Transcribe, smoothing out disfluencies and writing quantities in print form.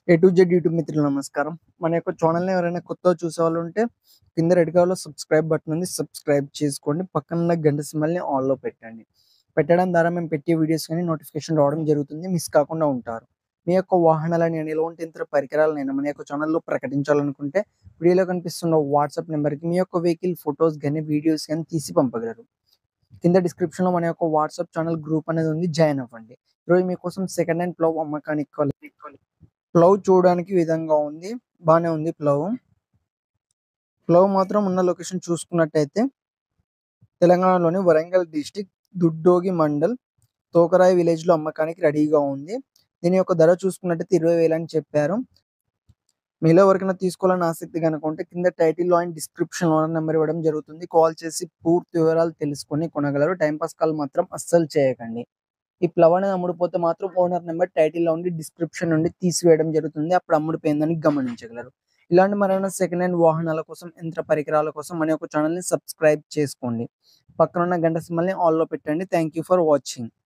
A to Z YouTube మిత్రులు నమస్కారం. మన యొక్క ఛానెల్‌ని ఎవరైనా కొత్తగా చూసేవాళ్ళు ఉంటే కింద రెడ్ కలర్‌లో సబ్స్క్రైబ్ బటన్ ఉంది. సబ్స్క్రైబ్ చేసుకోండి. పక్కనున్న గంట సింబల్‌ని ఆల్‌లో పెట్టండి. పెట్టడం ద్వారా మేము పెట్టే వీడియోస్ గాని నోటిఫికేషన్ రావడం జరుగుతుంది. మిస్ కాకుండా ఉంటారు. మీ యొక్క వాహనాలని గాని, ఎలాంటి యంత్ర పరికరాలనైనా మన యొక్క ఛానెల్‌లో ప్రకటించాలనుకుంటే వీడియోలో కనిపిస్తున్న వాట్సాప్ నంబర్‌కి మీ యొక్క వెహికల్ ఫోటోస్ గాని, వీడియోస్ గాని తీసి పంపగలరు. కింద డిస్క్రిప్షన్‌లో మన యొక్క వాట్సాప్ ఛానెల్ గ్రూప్ అనేది ఉంది. జాయిన్ అవ్వండి. ఈరోజు మీకోసం సెకండ్ హ్యాండ్ ప్లవ్ అమ్మకానికి ప్లవ్ చూడడానికి ఈ విధంగా ఉంది. బానే ఉంది ప్లవ్. ప్లవ్ మాత్రం ఉన్న లొకేషన్ చూసుకున్నట్టయితే తెలంగాణలోని వరంగల్ డిస్ట్రిక్ట్ దుడ్డోగి మండల్ తోకరాయి విలేజ్‌లో అమ్మకానికి రెడీగా ఉంది. దీని యొక్క ధర చూసుకున్నట్టయితే 20,000 అని చెప్పారు. మీలో ఎవరికైనా తీసుకోవాలని ఆసక్తి గనుక ఉంటే కింద టైటిల్‌లో అండ్ డిస్క్రిప్షన్‌లో ఓనర్ నంబర్ ఇవ్వడం జరుగుతుంది. కాల్ చేసి పూర్తి వివరాలు తెలుసుకొని కొనగలరు. టైమ్ పాస్ కాల్ మాత్రం అస్సలు చేయకండి. ఈ ప్లవ్ అనేది అమ్ముడుపోతే మాత్రం ఓనర్ నెంబర్ టైటిల్‌లో ఉండి డిస్క్రిప్షన్ నుండి తీసివేయడం జరుగుతుంది. అప్పుడు అమ్ముడుపోయిందని గమనించగలరు. ఇలాంటి మరేమైనా సెకండ్ హ్యాండ్ వాహనాల కోసం, యంత్ర పరికరాల కోసం మన యొక్క ఛానెల్‌ని సబ్స్క్రైబ్ చేసుకోండి. పక్కనున్న గంట సింబల్‌ని ఆల్‌లో పెట్టండి. Thank you for watching.